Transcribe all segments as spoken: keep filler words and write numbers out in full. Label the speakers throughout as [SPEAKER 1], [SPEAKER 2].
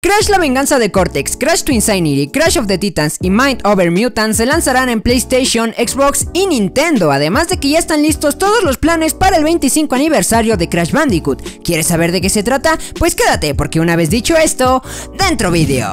[SPEAKER 1] Crash la venganza de Cortex, Crash to Insanity, Crash of the Titans y Mind Over Mutants se lanzarán en PlayStation, Xbox y Nintendo, además de que ya están listos todos los planes para el veinticinco aniversario de Crash Bandicoot. ¿Quieres saber de qué se trata? Pues quédate, porque una vez dicho esto, dentro vídeo.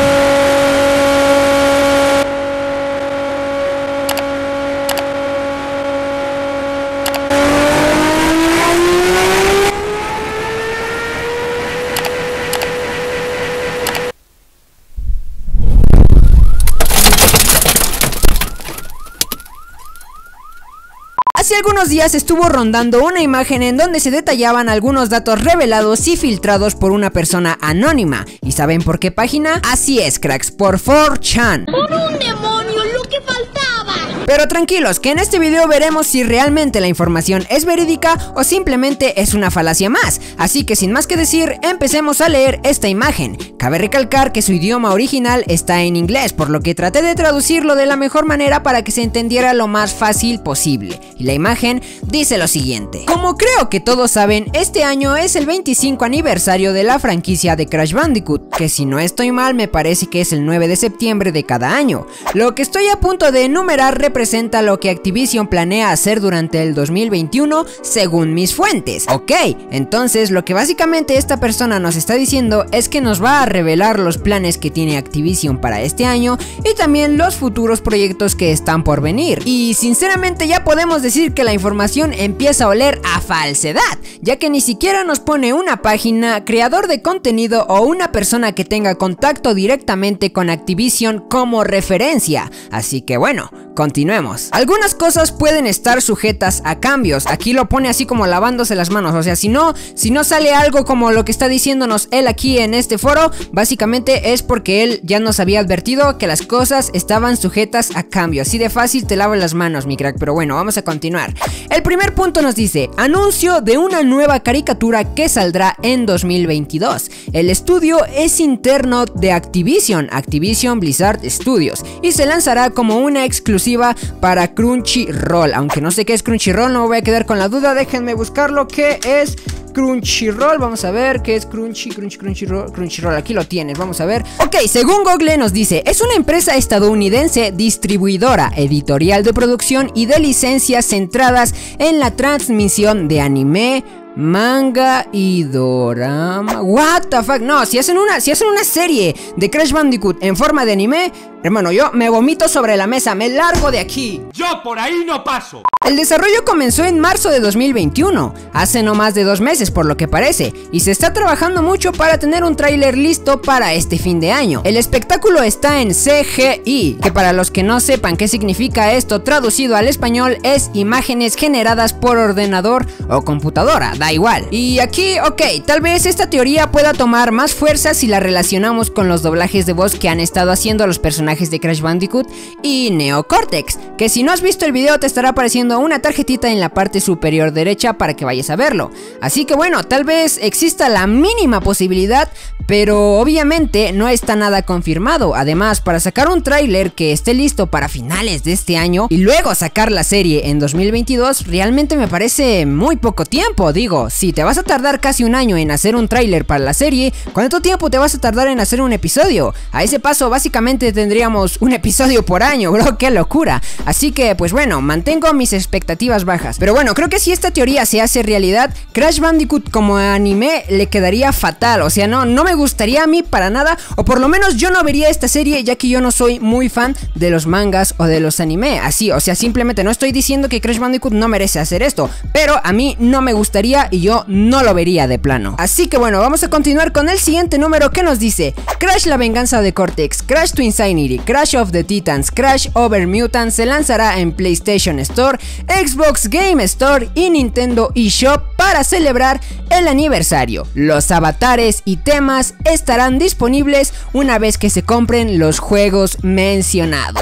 [SPEAKER 1] Hace algunos días estuvo rondando una imagen en donde se detallaban algunos datos revelados y filtrados por una persona anónima. ¿Y saben por qué página? Así es, cracks, por cuatro chan.
[SPEAKER 2] ¡Por un demonio, lo que faltaba!
[SPEAKER 1] Pero tranquilos, que en este video veremos si realmente la información es verídica o simplemente es una falacia más. Así que sin más que decir, empecemos a leer esta imagen. Cabe recalcar que su idioma original está en inglés, por lo que traté de traducirlo de la mejor manera para que se entendiera lo más fácil posible. Y la imagen dice lo siguiente: como creo que todos saben, este año es el veinticinco aniversario de la franquicia de Crash Bandicoot, que si no estoy mal me parece que es el nueve de septiembre de cada año. Lo que estoy a punto de enumerar representa lo que Activision planea hacer durante el dos mil veintiuno según mis fuentes. Ok, entonces lo que básicamente esta persona nos está diciendo es que nos va a revelar los planes que tiene Activision para este año y también los futuros proyectos que están por venir. Y sinceramente ya podemos decir que la información empieza a oler a falsedad, ya que ni siquiera nos pone una página, creador de contenido o una persona que tenga contacto directamente con Activision como referencia. Así que bueno, continuemos. Algunas cosas pueden estar sujetas a cambios. Aquí lo pone así como lavándose las manos. O sea, si no, si no sale algo como lo que está diciéndonos él aquí en este foro, básicamente es porque él ya nos había advertido que las cosas estaban sujetas a cambio. Así de fácil te lavas las manos, mi crack. Pero bueno, vamos a continuar. El primer punto nos dice: anuncio de una nueva caricatura que saldrá en dos mil veintidós. El estudio es interno de Activision, Activision Blizzard Studios, y se lanzará como una exclusiva para Crunchyroll. Aunque no sé qué es Crunchyroll, no me voy a quedar con la duda, déjenme buscarlo. ¿Qué es Crunchyroll? Vamos a ver qué es Crunchy, Crunchy, Crunchyroll, Crunchyroll, aquí lo tienes, vamos a ver. Ok, según Google nos dice: es una empresa estadounidense distribuidora, editorial de producción y de licencias centradas en la transmisión de anime, manga y dorama. What the fuck, no, si hacen una, si hacen una serie de Crash Bandicoot en forma de anime, hermano, yo me vomito sobre la mesa, me largo de aquí.
[SPEAKER 3] Yo por ahí no paso.
[SPEAKER 1] El desarrollo comenzó en marzo de dos mil veintiuno, hace no más de dos meses por lo que parece, y se está trabajando mucho para tener un tráiler listo para este fin de año. El espectáculo está en C G I, que para los que no sepan qué significa esto traducido al español es imágenes generadas por ordenador o computadora, da igual. Y aquí, ok, tal vez esta teoría pueda tomar más fuerza si la relacionamos con los doblajes de voz que han estado haciendo los personajes de Crash Bandicoot y Neo Cortex, que si no has visto el video te estará apareciendo una tarjetita en la parte superior derecha para que vayas a verlo. Así que bueno, tal vez exista la mínima posibilidad, pero obviamente no está nada confirmado. Además, para sacar un tráiler que esté listo para finales de este año y luego sacar la serie en dos mil veintidós, realmente me parece muy poco tiempo. Digo, si te vas a tardar casi un año en hacer un tráiler para la serie, ¿cuánto tiempo te vas a tardar en hacer un episodio? A ese paso básicamente tendríamos un episodio por año, bro, qué locura. Así que pues bueno, mantengo mis expectativas bajas. Pero bueno, creo que si esta teoría se hace realidad, Crash Bandicoot como anime le quedaría fatal. O sea, no, no me gustaría a mí para nada, o por lo menos yo no vería esta serie, ya que yo no soy muy fan de los mangas o de los anime. Así, o sea, simplemente no estoy diciendo que Crash Bandicoot no merece hacer esto, pero a mí no me gustaría y yo no lo vería de plano. Así que bueno, vamos a continuar con el siguiente número que nos dice: Crash la venganza de Cortex, Crash to Insanity, Crash of the Titans, Crash Over Mutants se lanzará en PlayStation Store, Xbox Game Store y Nintendo eShop para celebrar el aniversario. Los avatares y temas estarán disponibles una vez que se compren los juegos mencionados.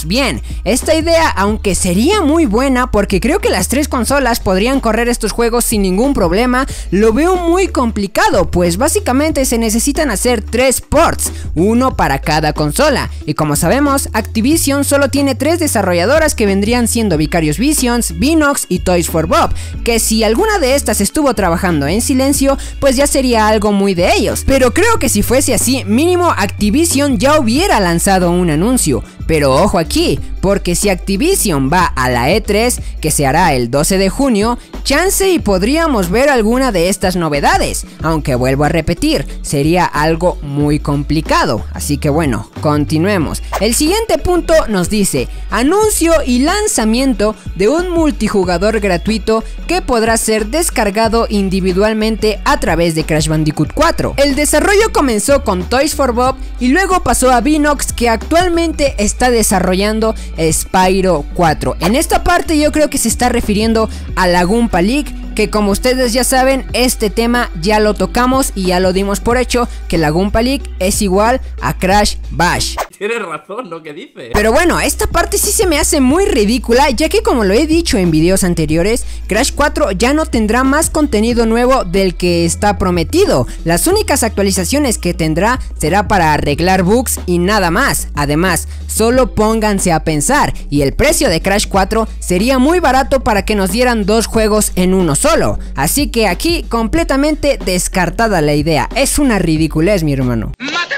[SPEAKER 1] bien, esta idea, aunque sería muy buena porque creo que las tres consolas podrían correr estos juegos sin ningún problema, lo veo muy complicado, pues básicamente se necesitan hacer tres ports, uno para cada consola, y como sabemos, Activision solo tiene tres desarrolladoras que vendrían siendo Vicarious Visions, Binox y Toys for Bob, que si alguna de estas estuvo trabajando en silencio, pues ya sería algo muy de ellos, pero creo que si fuese así, mínimo Activision ya hubiera lanzado un anuncio. Pero ojo aquí, porque si Activision va a la E tres, que se hará el doce de junio, chance y podríamos ver alguna de estas novedades, aunque vuelvo a repetir, sería algo muy complicado, así que bueno, continuemos. El siguiente punto nos dice, anuncio y lanzamiento de un multijugador gratuito que podrá ser descargado individualmente a través de Crash Bandicoot cuatro. El desarrollo comenzó con Toys for Bob y luego pasó a Binox, que actualmente está está desarrollando Spyro cuatro. En esta parte yo creo que se está refiriendo a la Goomba League, que como ustedes ya saben, este tema ya lo tocamos y ya lo dimos por hecho, que la Goomba League es igual a Crash Bash.
[SPEAKER 3] Tienes razón lo que dice.
[SPEAKER 1] Pero bueno, esta parte sí se me hace muy ridícula, ya que como lo he dicho en videos anteriores, Crash cuatro ya no tendrá más contenido nuevo del que está prometido. Las únicas actualizaciones que tendrá será para arreglar bugs y nada más. Además, solo pónganse a pensar, y el precio de Crash cuatro sería muy barato para que nos dieran dos juegos en uno solo. Así que aquí completamente descartada la idea, es una ridiculez, mi hermano.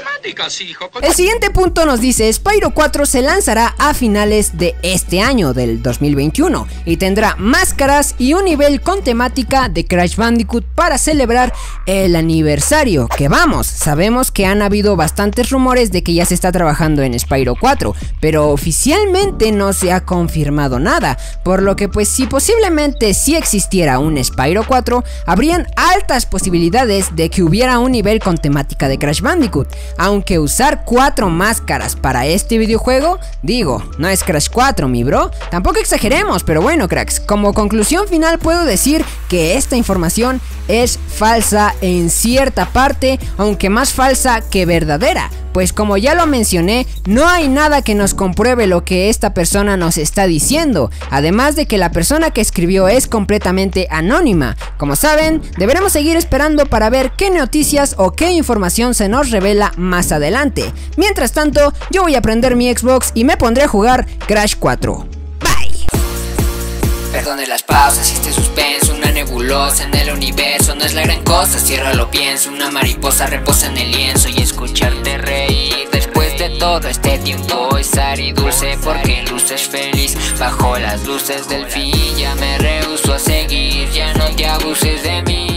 [SPEAKER 1] El siguiente punto nos dice, Spyro cuatro se lanzará a finales de este año, del dos mil veintiuno, y tendrá máscaras y un nivel con temática de Crash Bandicoot para celebrar el aniversario, que vamos, sabemos que han habido bastantes rumores de que ya se está trabajando en Spyro cuatro, pero oficialmente no se ha confirmado nada, por lo que pues si posiblemente sí existiera un Spyro cuatro, habrían altas posibilidades de que hubiera un nivel con temática de Crash Bandicoot, aunque usar cuatro máscaras para este videojuego, digo, no es Crash cuatro, mi bro, tampoco exageremos, pero bueno cracks, como conclusión final puedo decir que esta información es falsa en cierta parte, aunque más falsa que verdadera, pues como ya lo mencioné, no hay nada que nos compruebe lo que esta persona nos está diciendo, además de que la persona que escribió es completamente anónima. Como saben, deberemos seguir esperando para ver qué noticias o qué información se nos revela más adelante. Mientras tanto, yo voy a prender mi Xbox y me pondré a jugar Crash cuatro. Bye.
[SPEAKER 4] Perdone las pausas y este suspenso, una nebulosa en el universo no es la gran cosa, cierra lo pienso, una mariposa reposa en el lienzo y escucharte reír. Después de todo este tiempo es dulce porque luces feliz bajo las luces del fin, ya me rehuso a seguir, ya no te abuses de mí.